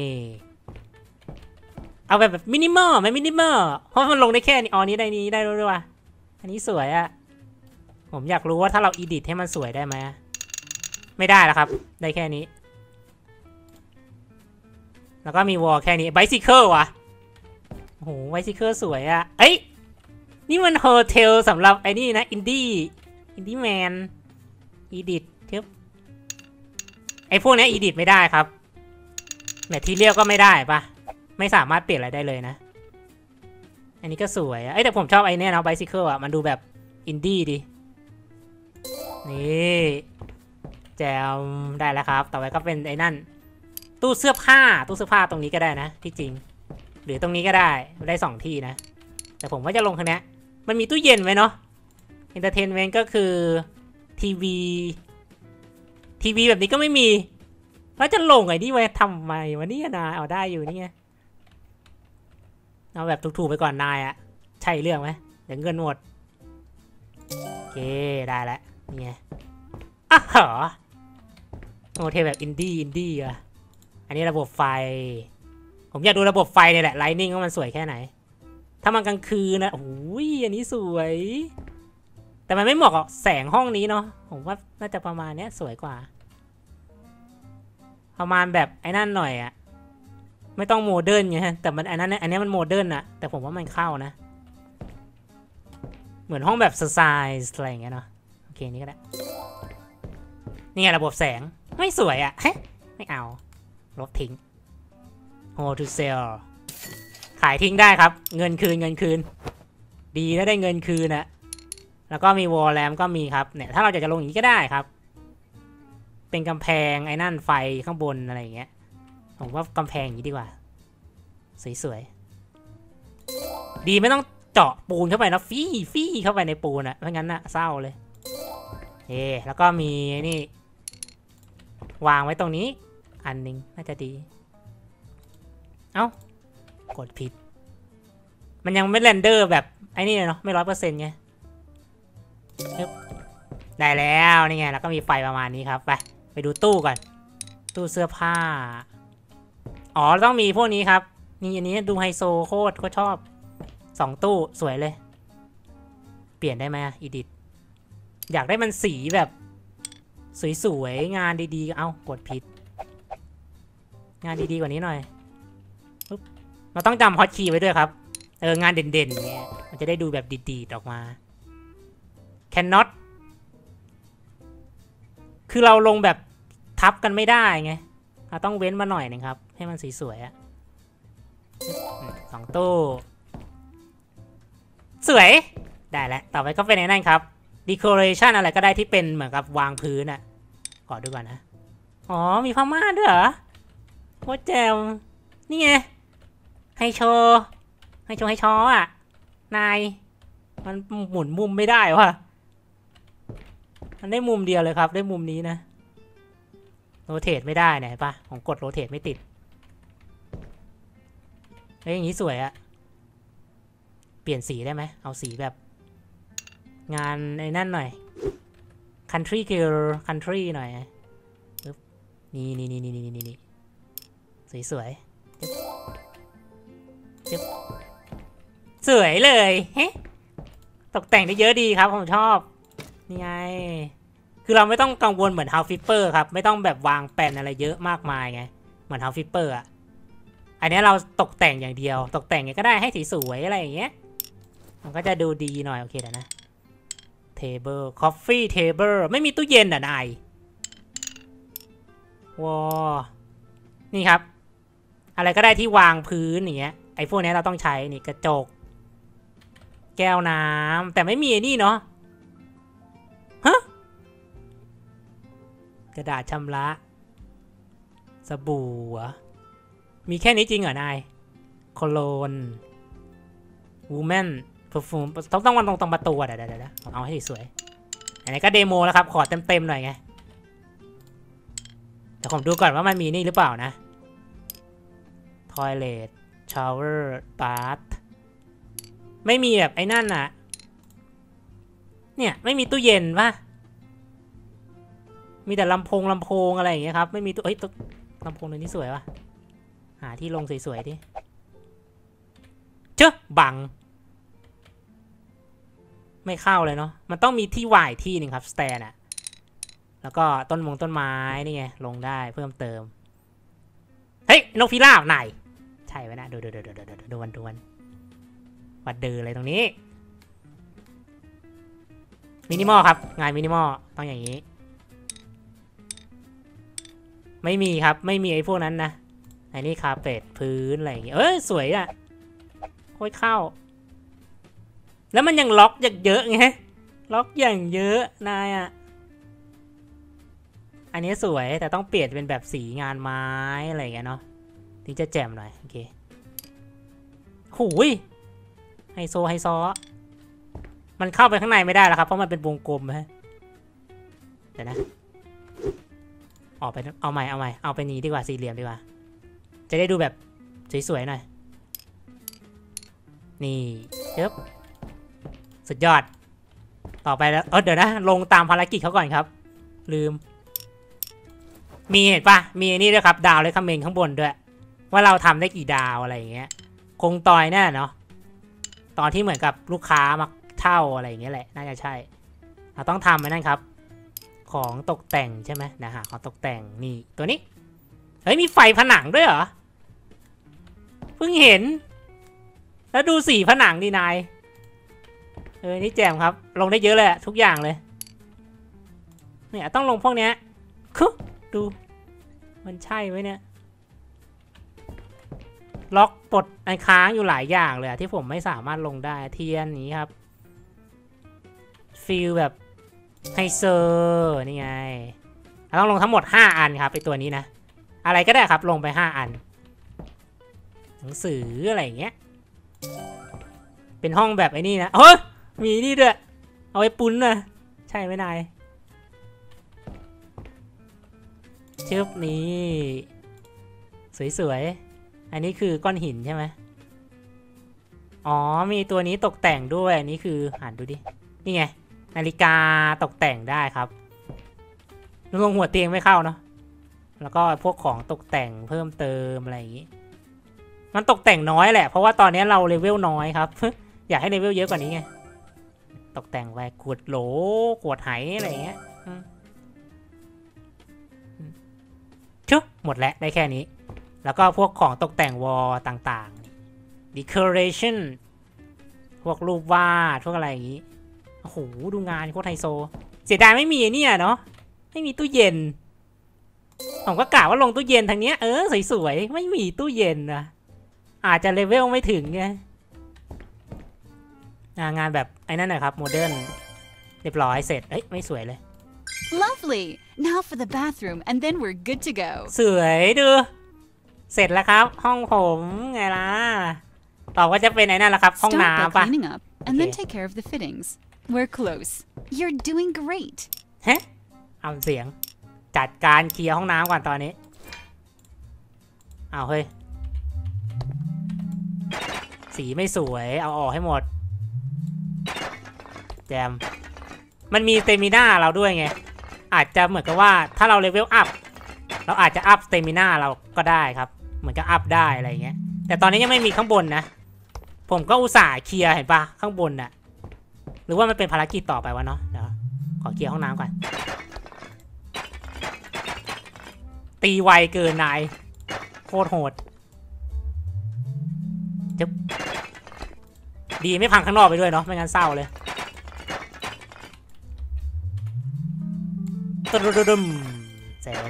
[SPEAKER 1] เอาแบบมินิมอลไหมมินิมอลเพราะมันลงได้แค่นี้นี้ได้ด้วยว่ะอันนี้สวยอะผมอยากรู้ว่าถ้าเราอีดิทให้มันสวยได้ไหมไม่ได้แล้วครับได้แค่นี้แล้วก็มีวอลแค่นี้ไบซิเคิลวะโอ้โหไบซิเคิลสวยอะเอ้ยนี่มันโฮเทลสำหรับไอ้นี่นะอินดี้แมนอีดิทเทียบไอ้พวกนี้อีดิทไม่ได้ครับแมททีเรียลก็ไม่ได้ปะไม่สามารถเปลี่ยนอะไรได้เลยนะอันนี้ก็สวยแต่ผมชอบไอ้นี่นะไบซิเคิลอ่ะมันดูแบบอินดี้ดินี่แจมได้แล้วครับต่อไปก็เป็นไอ้นั่นตู้เสื้อผ้าตรงนี้ก็ได้นะที่จริงหรือตรงนี้ก็ได้2 ที่นะแต่ผมว่าจะลงคันนี้มันมีตู้เย็นไว้เนาะเอนเตอร์เทนเมนต์ก็คือทีวีแบบนี้ก็ไม่มีแล้วจะลงไอ้นี่ไว้ทำไมวะเนี่ยนายเอาได้อยู่นี่ไงเอาแบบถูกๆไปก่อนนายอะใช่เรื่องไหมเดี๋ยวเงินหมดโอเคได้แล้วนี่ไงเหรอโฮเทลแบบอินดี้อะอันนี้ระบบไฟผมอยากดูระบบไฟเนี่ยแหละไลท์นิ่งว่ามันสวยแค่ไหนถ้ามันกลางคืนนะโอ้ยอันนี้สวยแต่มันไม่เหมาะกับแสงห้องนี้เนาะผมว่าน่าจะประมาณนี้สวยกว่าประมาณแบบไอ้นั่นหน่อยอะไม่ต้องโมเดิร์นไงแต่มันอันนี้มันโมเดิร์นอะแต่ผมว่ามันเข้านะเหมือนห้องแบบสไตล์อะไรอย่างเงี้ยเนาะโอเคนี่ก็ได้นี่ไงระบบแสงไม่สวยอะไม่เอาลบทิ้ง Hold to sell ขายทิ้งได้ครับเงินคืนดีนะได้เงินคืนอะแล้วก็มีวอลแลมก็มีครับเนี่ยถ้าเราอยากจะลงอย่างนี้ก็ได้ครับเป็นกำแพงไอ้นั่นไฟข้างบนอะไรอย่างเงี้ยผมว่ากำแพงอย่างนี้ดีกว่าสวยๆดีไม่ต้องเจาะปูนเข้าไปนะฟี่เข้าไปในปูนอะไม่งั้นนะเศร้าเลยแล้วก็มีนี่วางไว้ตรงนี้อันนึงน่าจะดีเอ้ากดผิดมันยังไม่เรนเดอร์แบบไอ้นี่เนาะไม่100%ไงได้แล้วนี่ไงแล้วก็มีไฟประมาณนี้ครับไปดูตู้ก่อนตู้เสื้อผ้าอ๋อต้องมีพวกนี้ครับนี่อันนี้ดูไฮโซโคตรก็ชอบ2ตู้สวยเลยเปลี่ยนได้ไหมอีดิทอยากได้มันสีแบบสวยๆงานดีๆเอ้ากดผิดงานดีๆกว่านี้หน่อยเราต้องจำฮอตคีย์ไว้ด้วยครับงานเด่นๆเนี่ยมันจะได้ดูแบบดีๆออกมา cannot คือเราลงแบบทับกันไม่ได้ไงเราต้องเว้นมาหน่อยนึงครับให้มันสวยๆ2ตู้สวยได้แล้วต่อไปก็เป็นไอ้นั่นครับ decoration อะไรก็ได้ที่เป็นเหมือนกับวางพื้นอ่ะขอดูก่อนนะอ๋อมีผ้าม่านด้วยเหรอโคตรแจ่มนี่ไงให้โชว์อ่ะนายมันหมุนมุมไม่ได้วะมันได้มุมเดียวเลยครับได้มุมนี้นะโรเตทไม่ได้เนี่ยป่ะของกดโรเตทไม่ติดอย่างนี้สวยอะเปลี่ยนสีได้ไหมเอาสีแบบงานไอ้นั่นหน่อย country girl country หน่อยนี่สวยสวยเลยเฮ้ตกแต่งได้เยอะดีครับผมชอบนี่ไงคือเราไม่ต้องกังวลเหมือน House Flipper ครับไม่ต้องแบบวางแปลนอะไรเยอะมากมายไงเหมือน House Flipper อ่ะอันนี้เราตกแต่งอย่างเดียวตกแต่งไงก็ได้ให้สีสวยอะไรอย่างเงี้ยมันก็จะดูดีหน่อยโอเคนะ Table Coffee Table ไม่มีตู้เย็นอ่ะนายว้านี่ครับอะไรก็ได้ที่วางพื้นอย่างเงี้ยไอ้พวกนี้เราต้องใช้นี่กระจกแก้วน้ำแต่ไม่มีไอ้นี่เนาะฮะกระดาษชำระสบู่มีแค่นี้จริงเหรอนายโคโลนวูแมนเพอร์ฟูมต้องวันตรงประตูเดี๋ยวเอาให้สวยอันนี้ก็เดโมแล้วครับขอเต็มหน่อยไงแต่ผมดูก่อนว่ามันมีนี่หรือเปล่านะToilet Shower Bath ไม่มีแบบไอ้นั่นน่ะเนี่ยไม่มีตู้เย็นป่ะมีแต่ลำโพงอะไรอย่างเงี้ยครับไม่มีตู้ลำโพงตัวนี้สวยป่ะหาที่ลงสวยๆดิเจ้าบังไม่เข้าเลยเนาะมันต้องมีที่วายที่หนึ่งครับสแตนอะแล้วก็ต้นไม้นี่ไงลงได้เพิ่มเติมเฮ้ยนกพิราบไหนใช่ไหมนะดูวันวัดเดืออะไรตรงนี้มินิมอลครับงานมินิมอลต้องอย่างนี้ไม่มีครับไม่มีไอ้พวกนั้นนะไอ้นี่คาเฟ่พื้นอะไรอย่างเงี้ยสวยอ่ะโคตรเข้าแล้วมันยังล็อกอย่างเยอะไงล็อกอย่างเยอะนายอ่ะอันนี้สวยแต่ต้องเปลี่ยนเป็นแบบสีงานไม้อะไรอย่างเงี้ยเนาะถึงจะแจ่มหน่อยโอเคหูยไฮโซมันเข้าไปข้างในไม่ได้แล้วครับเพราะมันเป็นวงกลมฮะเดี๋ยวนะออกไปเอาใหม่เอาไปนี้ดีกว่าสี่เหลี่ยมดีกว่าจะได้ดูแบบสวยๆหน่อยนี่เยบสุดยอดต่อไปแล้วเดี๋ยวนะลงตามภารกิจเขาก่อนครับลืมมีเห็นปะมีนี่ด้วยครับดาวเลยคอมเมนต์ข้างบนด้วยว่าเราทำได้กี่ดาวอะไรอย่างเงี้ยคงตอยแน่เนาะตอนที่เหมือนกับลูกค้ามาเช่าอะไรอย่างเงี้ยแหละน่าจะใช่เราต้องทำไปนั่นครับของตกแต่งใช่ไหมนะฮะของตกแต่งนี่ตัวนี้เฮ้ยมีไฟผนังด้วยเหรอเพิ่งเห็นแล้วดูสีผนังดีนายนี่แจ่มครับลงได้เยอะเลยทุกอย่างเลยเนี่ยต้องลงพวกเนี้ยดูมันใช่ไหมเนี่ยล็อกปลดไอ้ค้างอยู่หลายอย่างเลยที่ผมไม่สามารถลงได้เทียนนี้ครับฟีลแบบไฮเซอร์นี่ไงเราต้องลงทั้งหมด5อันครับไอตัวนี้นะอะไรก็ได้ครับลงไป5อันหนังสืออะไรอย่างเงี้ยเป็นห้องแบบไอ้นี่นะเฮ้ยมีนี่ด้วยเอาไว้ปุ้นนะใช่ไหมนายเชือบนี้สวยๆอันนี้คือก้อนหินใช่ไหมอ๋อมีตัวนี้ตกแต่งด้วยอันนี้คืออ่านดูดินี่ไงนาฬิกาตกแต่งได้ครับลงหัวเตียงไม่เข้าเนาะแล้วก็พวกของตกแต่งเพิ่มเติมอะไรอย่างงี้มันตกแต่งน้อยแหละเพราะว่าตอนนี้เราเลเวลน้อยครับ อยากให้เลเวลเยอะกว่านี้ไงตกแต่งไว้ขวดโหลขวดไหอะไรอย่างเงี้ยชุบหมดแล้วได้แค่นี้แล้วก็พวกของตกแต่งวอลต่างๆ decoration พวกรูปวาดพวกอะไรอย่างงี้โอ้โหดูงานโคตรไฮโซเสียดายไม่มีเนี่ยเนาะไม่มีตู้เย็นผมก็กะว่าลงตู้เย็นทางเนี้ยสวยๆไม่มีตู้เย็นนะอาจจะเลเวลไม่ถึงไงงานแบบไอ้นั่นนะครับโมเดิร์นเรียบร้อยเสร็จไม่สวยเลย
[SPEAKER 2] Lovely now for the bathroom and then we're good to go
[SPEAKER 1] สวยดูเสร็จแล้วครับห้องผมไงล่ะต่อว่าจะเป็นไอ้นั่นแหละครับห้องน้ำป่ะ
[SPEAKER 2] and then take care of the fittings we're close you're doing great
[SPEAKER 1] เฮ้เอาเสียงจัดการเคลียร์ห้องน้ำก่อนตอนนี้เอาเฮ้ยสีไม่สวยเอาออกให้หมดแจมมันมีสเตมิน่าเราด้วยไงอาจจะเหมือนกับว่าถ้าเราเลเวลอัพเราอาจจะอัพสเตมิน่าเราก็ได้ครับเหมือนกับอัพได้อะไรเงี้ยแต่ตอนนี้ยังไม่มีข้างบนนะผมก็อุตส่าห์เคลียร์เห็นปะข้างบนน่ะหรือว่ามันเป็นภารกิจต่อไปวะเนาะเดี๋ยวขอเคลียร์ห้องน้ำก่อนตีไวเกินนายโคตรโหดจะดีไม่พังข้างนอกไปด้วยเนาะไม่งั้นเศร้าเลยตึมเสร็จ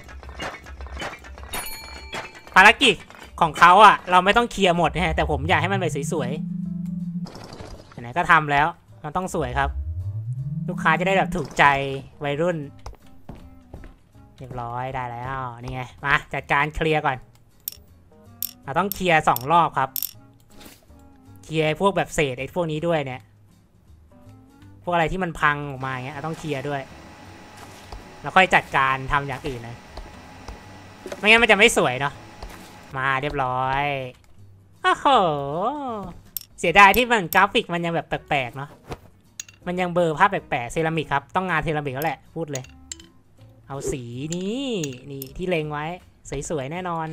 [SPEAKER 1] ภารกิจของเขาอะเราไม่ต้องเคลียร์หมดนะฮะแต่ผมอยากให้มันไปสวยๆไหนก็ทำแล้วมันต้องสวยครับลูกค้าจะได้แบบถูกใจวัยรุ่นเรียบร้อยได้แล้วนี่ไงมาจัดการเคลียร์ก่อนเราต้องเคลียร์2 รอบครับเคลียร์พวกแบบเศษไอ้พวกนี้ด้วยเนี่ยพวกอะไรที่มันพังออกมาเงี้ยต้องเคลียร์ด้วยแล้วค่อยจัดการทำอย่างอื่นนะไม่งั้นมันจะไม่สวยเนาะมาเรียบร้อยโอ้โหเสียดายที่มันกราฟิกมันยังแบบแปลกๆเนาะมันยังเบลอภาพแปลกๆเซรามิกครับต้องงานเซรามิกแล้วแหละพูดเลยเอาสีนี้นี่ที่เล็งไว้สวยๆแน่นอน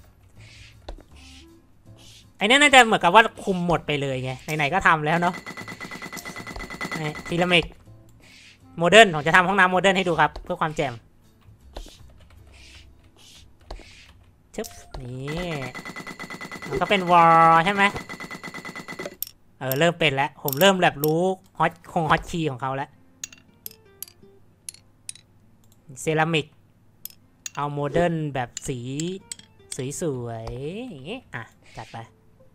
[SPEAKER 1] ไอ้นี่น่าจะเหมือนกับว่าคุมหมดไปเลยไงไหนๆก็ทำแล้วเนาะเซรามิกโมเดิร์นผมจะทำห้องน้ำโมเดิร์นให้ดูครับเพื่อความแจ่มชึบนี่มันก็เป็นวอลใช่ไหมเริ่มเป็นแล้วผมเริ่มแบบรู้ฮอตคีย์ของเขาแล้วเซรามิกเอาโมเดิร์นแบบสีสวยๆอย่างงี้อ่ะจัดไป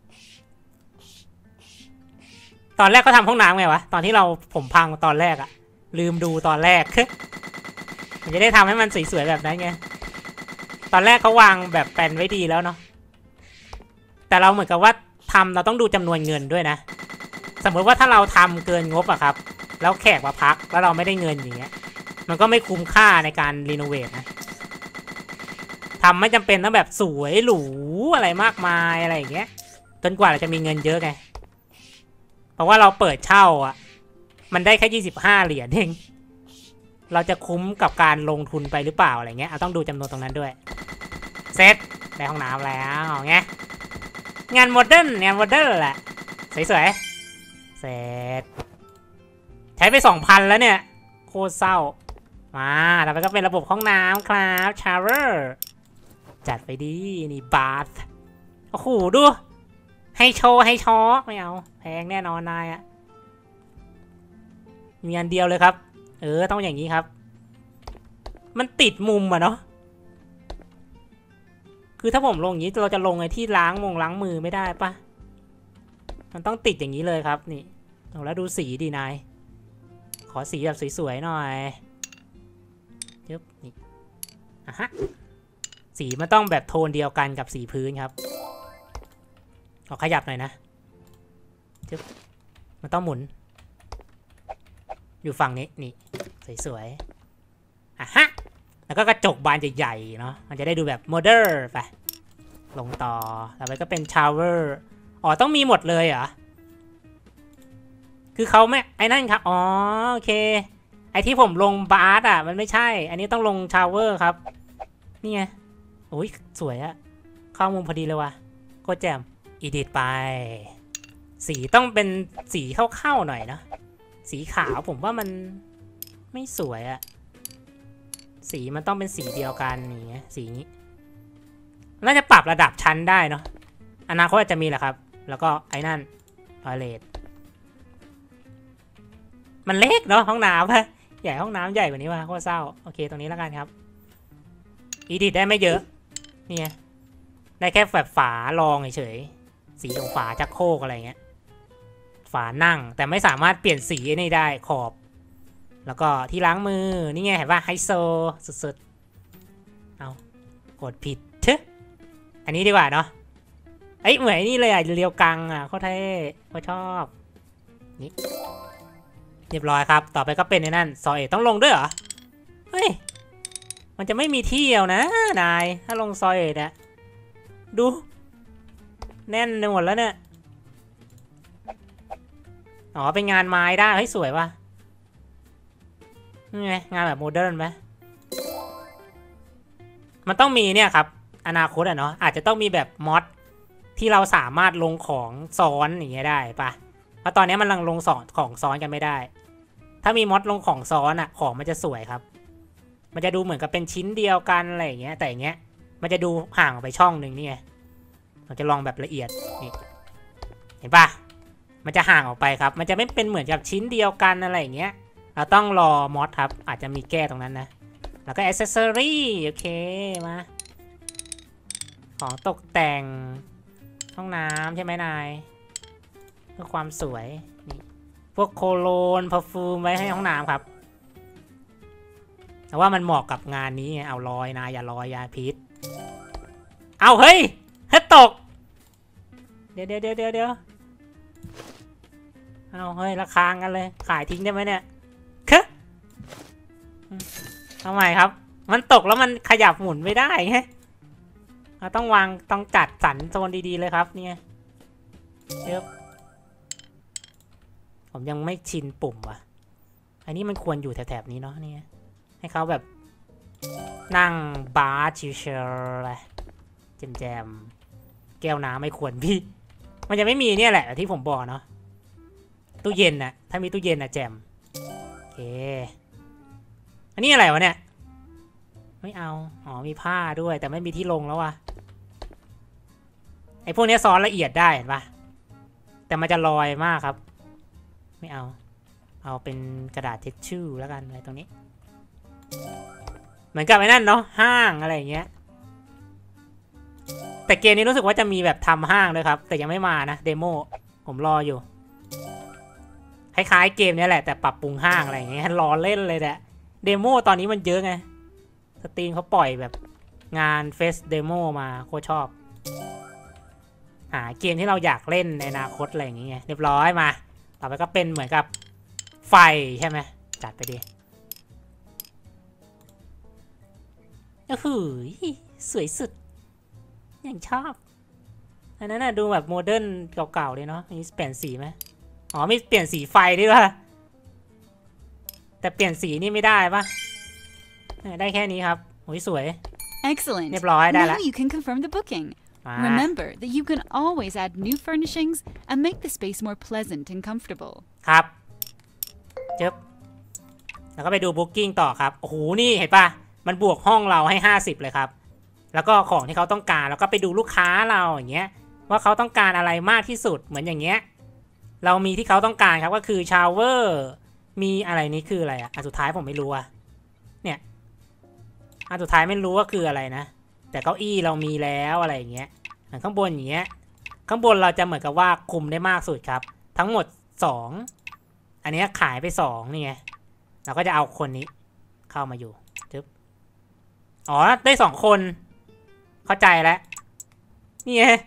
[SPEAKER 1] ตอนแรกก็ทำห้องน้ำไงวะตอนที่ผมพังตอนแรกอะลืมดูตอนแรก มันจะได้ทำให้มันสวยๆแบบนั้นไงตอนแรกเขาวางแบบแปลนไว้ดีแล้วเนาะแต่เราเหมือนกับว่าเราต้องดูจำนวนเงินด้วยนะสมมติว่าถ้าเราทำเกินงบอะครับแล้วแขกมาพักแล้วเราไม่ได้เงินอย่างเงี้ยมันก็ไม่คุ้มค่าในการรีโนเวทนะทำไม่จำเป็นต้องแบบสวยหรูอะไรมากมายอะไรอย่างเงี้ยจนกว่าเราจะมีเงินเยอะไงเพราะว่าเราเปิดเช่าอ่ะมันได้แค่25 เหรียญเองเราจะคุ้มกับการลงทุนไปหรือเปล่าอะไรเงี้ยต้องดูจำนวนตรงนั้นด้วยเซตได้ห้องน้ำแล้วไงงานโมเดิร์นแหละสวยๆเสร็จใช้ไป 2,000 แล้วเนี่ยโคตรเศร้ามาต่อไปก็เป็นระบบห้องน้ำครับชาวเวอร์จัดไปดีนี่บาร์โอ้โหดูให้โชว์ไม่เอาแพงแน่นอนนายอะมีอันเดียวเลยครับต้องอย่างนี้ครับมันติดมุมอะเนาะคือถ้าผมลงอย่างนี้เราจะลงไอ้ที่ล้างมือไม่ได้ปะมันต้องติดอย่างนี้เลยครับนี่แล้วดูสีดีนายขอสีแบบสวยๆหน่อยยึบนี่ฮะสีมันต้องแบบโทนเดียวกันกับสีพื้นครับขอขยับหน่อยนะมันต้องหมุนอยู่ฝั่งนี้นี่สวยๆอ่ะฮะแล้วก็กระจกบานใหญ่ๆเนาะมันจะได้ดูแบบโมเดิร์นไปลงต่อแล้วไปก็เป็นชาวเวอร์อ๋อต้องมีหมดเลยเหรอคือเขาไม่ไอ้นั่นครับอ๋อโอเคไอ้ที่ผมลงบาร์อ่ะมันไม่ใช่อันนี้ต้องลงชาวเวอร์ครับนี่ไงโอ้ยสวยอะเข้ามุมพอดีเลยว่ะโคตรแจ่มอีดิทไปสีต้องเป็นสีเข้าๆหน่อยนะสีขาวผมว่ามันไม่สวยอะสีมันต้องเป็นสีเดียวกันอย่างเงี้ยสีนี้น่าจะปรับระดับชั้นได้เนาะอนาคตอาจจะมีแหละครับแล้วก็ไอ้นั่นทอยเลทมันเล็กเนาะห้องน้ำฮะใหญ่ห้องน้ำใหญ่กว่านี้ว่ะโคตรเศร้าโอเคตรงนี้แล้วกันครับอีดิทได้ไม่เยอะนี่ได้แค่แบบฝารองเฉยๆสีของฝาชักโครกอะไรเงี้ยฝานั่งแต่ไม่สามารถเปลี่ยนสีนี่ได้ขอบแล้วก็ที่ล้างมือนี่ไงเห็นป่ะไฮโซสุดๆเอากดผิดเชอะอันนี้ดีกว่าเนาะเอ้ยเหมือนนี่เลยอ่ะเรียวกังอ่ะเขาเท่เขาชอบนี่เรียบร้อยครับต่อไปก็เป็นในนั่นซอยต้องลงด้วยเหรอเฮ้ยมันจะไม่มีที่เดียวนะนายถ้าลงซอยเนี่ยดูแน่นไปหมดแล้วเนี่ยอ๋อเป็นงานไม้ได้เฮ้ยสวยว่ะนี่ไงงานแบบโมเดิร์นไหมมันต้องมีเนี่ยครับอนาคตอะเนาะอาจจะต้องมีแบบมอดที่เราสามารถลงของซ้อนอย่างเงี้ยได้ปะเพราะตอนนี้มันลงของซ้อนกันไม่ได้ถ้ามีมอดลงของซ้อนอะของมันจะสวยครับมันจะดูเหมือนกับเป็นชิ้นเดียวกันอะไรอย่างเงี้ยแต่อย่างเงี้ยมันจะดูห่างออกไปช่องหนึ่งนี่ไงเราจะลองแบบละเอียดนี่เห็นปะมันจะห่างออกไปครับมันจะไม่เป็นเหมือนกับชิ้นเดียวกันอะไรอย่างเงี้ยเราต้องรอมอดครับอาจจะมีแก้ตรงนั้นนะแล้วก็แอ c เซสซอรี่โอเคมาของตกแต่งห้องน้ำใช่ไหมนายเพื่อความสวยนี่พวกโคโลนพาฟูมไว้ให้ห้องน้ำครับแต่ว่ามันเหมาะกับงานนี้ไงเอาลอยนายอย่าลอยยาพิษเอาเฮ้ยให้ตกเดี๋ยวเอาเฮ้ยราคากันเลยขายทิ้งได้ไหมเนี่ยคือทำไมครับมันตกแล้วมันขยับหมุนไม่ได้ไงเราต้องวางต้องจัดสรรโซนดีๆเลยครับเนี่ยเดี๋ยวผมยังไม่ชินปุ่มว่ะอันนี้มันควรอยู่แถบๆนี้เนาะเนี่ยให้เขาแบบนั่งบาร์ชิลๆอะไรแจมแก้วน้ำไม่ควรพี่มันจะไม่มีเนี่ยแหละที่ผมบอกเนาะตู้เย็นน่ะถ้ามีตู้เย็นน่ะแจมโอเคอันนี้อะไรวะเนี่ยไม่เอาอ๋อมีผ้าด้วยแต่ไม่มีที่ลงแล้วว่ะไอ้พวกนี้ซ้อนละเอียดได้เห็นปะแต่มันจะลอยมากครับไม่เอาเป็นกระดาษเท็กชื่อแล้วกันอะไรตรงนี้เหมือนกับไอ้นั่นเนาะห้างอะไรอย่างเงี้ยแต่เกมนี้รู้สึกว่าจะมีแบบทำห้างด้วยครับแต่ยังไม่มานะเดโมผมรออยู่คล้ายๆเกมนี้แหละแต่ปรับปรุงห้างอะไรอย่างเงี้ยรอเล่นเลยแหละเดโมตอนนี้มันเยอะไงสตรีมเขาปล่อยแบบงานเฟสเดโมมาโคตรชอบหาเกมที่เราอยากเล่นในอนาคตอะไรอย่างเงี้ยเรียบร้อยมาต่อไปก็เป็นเหมือนกับไฟใช่ไหมจัดไปดิโอ้โหสวยสุดยังชอบอันนั้นน่ะดูแบบโมเดิร์นเก่าๆเลยเนาะมีเปลี่ยนสีไหมอ๋อมีเปลี่ยนสีไฟด้วยป่ะแต่เปลี่ยนสีนี่ไม่ได้ป่ะได้แค่นี้ครับโอ้ยสวย
[SPEAKER 2] Excellent.
[SPEAKER 1] เรียบร้อยได้แล้ว
[SPEAKER 2] Now you can confirm the booking. Remember that you can always add new furnishings and make the space more pleasant and comfortable.
[SPEAKER 1] ครับเจ็บแล้วก็ไปดูบุ๊กกิ้งต่อครับโอ้โหนี่เห็นป่ะมันบวกห้องเราให้50เลยครับแล้วก็ของที่เขาต้องการแล้วก็ไปดูลูกค้าเราอย่างเงี้ยว่าเขาต้องการอะไรมากที่สุดเหมือนอย่างเงี้ยเรามีที่เขาต้องการครับก็คือชาวเวอร์มีอะไรนี้คืออะไรอ่ะอันสุดท้ายผมไม่รู้อ่ะเนี่ยอันสุดท้ายไม่รู้ว่าคืออะไรนะแต่เก้าอี้เรามีแล้วอะไรอย่างเงี้ยข้างบนอย่างเงี้ยข้างบนเราจะเหมือนกับว่าคุมได้มากสุดครับทั้งหมด2อันนี้ขายไป2นี่ไงเราก็จะเอาคนนี้เข้ามาอยู่จึ๊บอ๋อได้2คนเข้าใจแล้วนี่ไง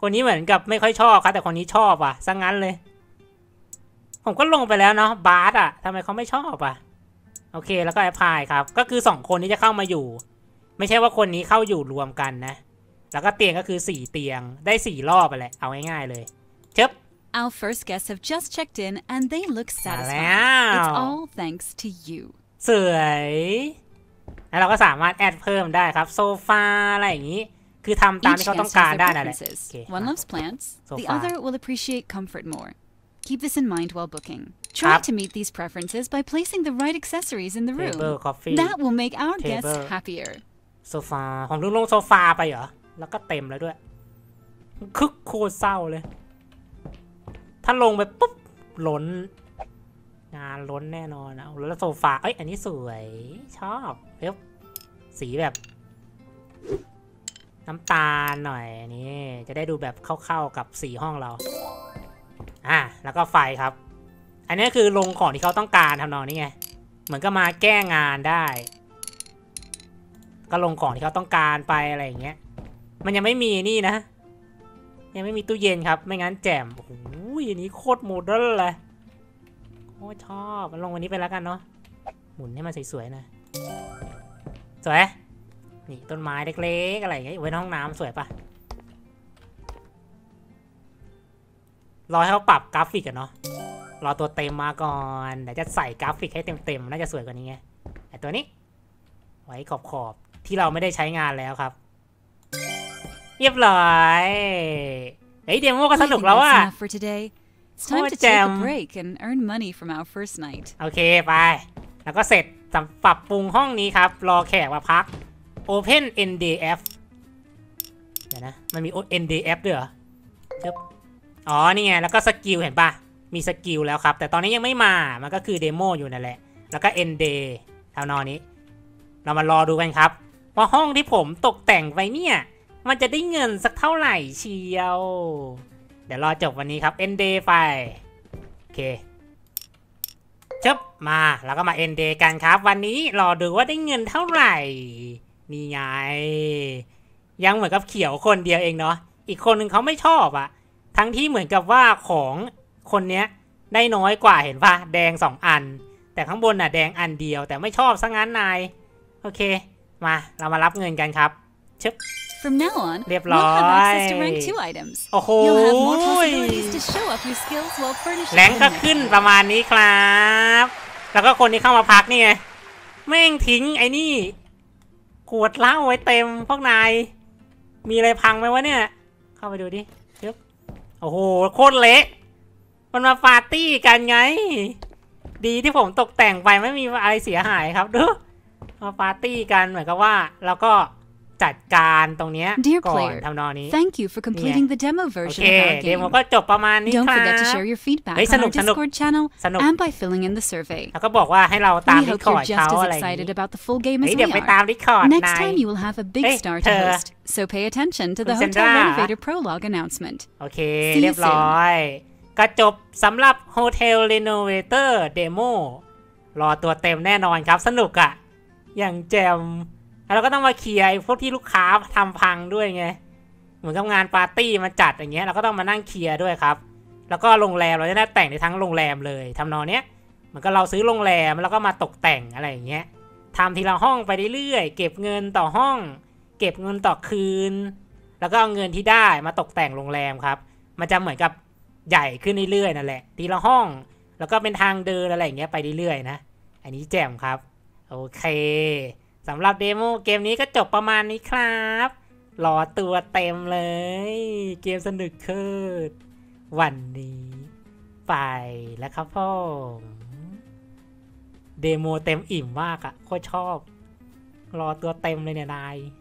[SPEAKER 1] คนนี้เหมือนกับไม่ค่อยชอบครับแต่คนนี้ชอบอ่ะซะงั้นเลยผมก็ลงไปแล้วเนาะบาสอ่ะทำไมเขาไม่ชอบอ่ะโอเคแล้วก็แอปพลายครับก็คือ2คนนี้จะเข้ามาอยู่ไม่ใช่ว่าคนนี้เข้าอยู่รวมกันนะแล้วก็เตียงก็คือ4เตียงได้4รอบไปแหละเอาง่ายๆเลยเชิบ
[SPEAKER 2] Our first guests have just checked in and they look satisfied. It's all thanks to you.
[SPEAKER 1] สวยแล้วเราก็สามารถแอดเพิ่มได้ครับโซฟาอะไรอย่างนี้คือทำตามที่เขาต้องการได้นั่นแหละ
[SPEAKER 2] One loves plants, the other will appreciate comfort more. Keep this in mind while booking. Try to meet these preferences by placing the right accessories in the room. That will make our guests happier.
[SPEAKER 1] โซฟาผมลงโซฟาไปเหรอแล้วก็เต็มแล้วด้วยคึกโคตรเศร้าเลยถ้าลงไปปุ๊บล้นงานล้นแน่นอนนะแล้วโซฟาเอ้ยอันนี้สวยชอบเฮ้ยสีแบบน้ำตาลหน่อยนี่จะได้ดูแบบเข้าๆกับสีห้องเราแล้วก็ไฟครับอันนี้คือลงของที่เขาต้องการทำนองนี้ไงเหมือนก็มาแก้งานได้ก็ลงของที่เขาต้องการไปอะไรอย่างเงี้ยมันยังไม่มีนี่นะยังไม่มีตู้เย็นครับไม่งั้นแจ่มโอ้โหอันนี้โคตรโมเดิร์นเลยโอ้ชอบมันลงวันนี้ไปแล้วกันเนาะหมุนให้มันสวยๆนะสวยนี่ต้นไม้เล็กๆอะไรอย่างเงี้ยไว้ในห้องน้ำสวยปะรอให้เขาปรับกราฟิกกันเนาะรอตัวเต็มมาก่อนเดี๋ยวจะใส่กราฟิกให้เต็มๆน่าจะสวยกว่านี้ไงไอตัวนี้ไว้ขอบๆที่เราไม่ได้ใช้งานแล้วครับเรียบร้อยเฮ้ยเดโมก็สนุกแล้วอ่ะ
[SPEAKER 2] It's time to take a break and earn money from our first night
[SPEAKER 1] โอเคไปแล้วก็เสร็จปรับปรุงห้องนี้ครับรอแขกมาพัก Open NDF เดี๋ยวนะมันมี NDF ด้วยเหรออ๋อนี่ไงแล้วก็สกิลเห็นปะมีสกิลแล้วครับแต่ตอนนี้ยังไม่มามันก็คือเดโมอยู่นั่นแหละแล้วก็ ND เท่านอนนี้เรามารอดูกันครับว่าห้องที่ผมตกแต่งไปเนี่ยมันจะได้เงินสักเท่าไหร่เชียวเดี๋ยวรอจบวันนี้ครับ ND ไปโอเคจบมาแล้วก็มา ND กันครับวันนี้รอดูว่าได้เงินเท่าไหร่นี่ไงยังเหมือนกับเขียวคนเดียวเองเนาะอีกคนหนึ่งเขาไม่ชอบอะทั้งที่เหมือนกับว่าของคนเนี้ยได้น้อยกว่าเห็นป่ะแดง2อันแต่ข้างบนน่ะแดงอันเดียวแต่ไม่ชอบซะงั้นนายโอเคมาเรามารับเงินกันครับชึบ
[SPEAKER 2] From now on,
[SPEAKER 1] เรียบร้อย
[SPEAKER 2] you'll have access to rank 2 items.
[SPEAKER 1] โอ้โห
[SPEAKER 2] You'll have more possibilities to show up your skills while furnishing.
[SPEAKER 1] แรงก็ขึ้นประมาณนี้ครับแล้วก็คนที่เข้ามาพักนี่ไงแม่งทิ้งไอ้นี่ขวดเหล้าไว้เต็มพวกนายมีอะไรพังไหมวะเนี่ยเข้าไปดูดิชึบโอ้โหโคตรเละมันมาปาร์ตี้กันไงดีที่ผมตกแต่งไปไม่มีอะไรเสียหายครับดูมาปาร์ตี้กันเหมือนกับว่าแล้วก็จัดการตรงนี้ก่อนทำนองนี้
[SPEAKER 2] Thank you for completing the demo version of our game.
[SPEAKER 1] เดโมก็จบประมาณนี้ครับ
[SPEAKER 2] Don't forget to share your feedback on our Discord channel and by filling in the survey.
[SPEAKER 1] แล้วก็บอกว่าให้เราตาม
[SPEAKER 2] We hope you're just as excited about the full game as we
[SPEAKER 1] เดี๋ยวไปตาม Discord
[SPEAKER 2] Next time you will have a big star to host, so pay attention to the Hotel Renovator prologue announcement.
[SPEAKER 1] โอเคเรียบร้อยก็จบสำหรับ Hotel Renovator Demo รอตัวเต็มแน่นอนครับสนุกอะอย่างแจ่มแล้วก็ต้องมาเคลียร์พวกที่ลูกค้าทำพังด้วยไงเหมือนกับงานปาร์ตี้มาจัดอย่างเงี้ยเราก็ต้องมานั่งเคลียร์ด้วยครับแล้วก็โรงแรมเราจะได้แต่งในทั้งโรงแรมเลยทำนองเนี้ยเหมือนกับเราซื้อโรงแรมแล้วก็มาตกแต่งอะไรอย่างเงี้ยทำทีละห้องไปเรื่อยๆเก็บเงินต่อห้องเก็บเงินต่อคืนแล้วก็เอาเงินที่ได้มาตกแต่งโรงแรมครับมันจะเหมือนกับใหญ่ขึ้นเรื่อยๆนั่นแหละทีละห้องแล้วก็เป็นทางเดินอะไรอย่างเงี้ยไปเรื่อยๆนะอันนี้แจ่มครับโอเคสำหรับเดโมเกมนี้ก็จบประมาณนี้ครับรอตัวเต็มเลยเกมสนุกขึ้นวันนี้ไปแล้วครับพ่อเดโมเต็มอิ่มมากอะโคตรชอบรอตัวเต็มเลยเนี่ยนาย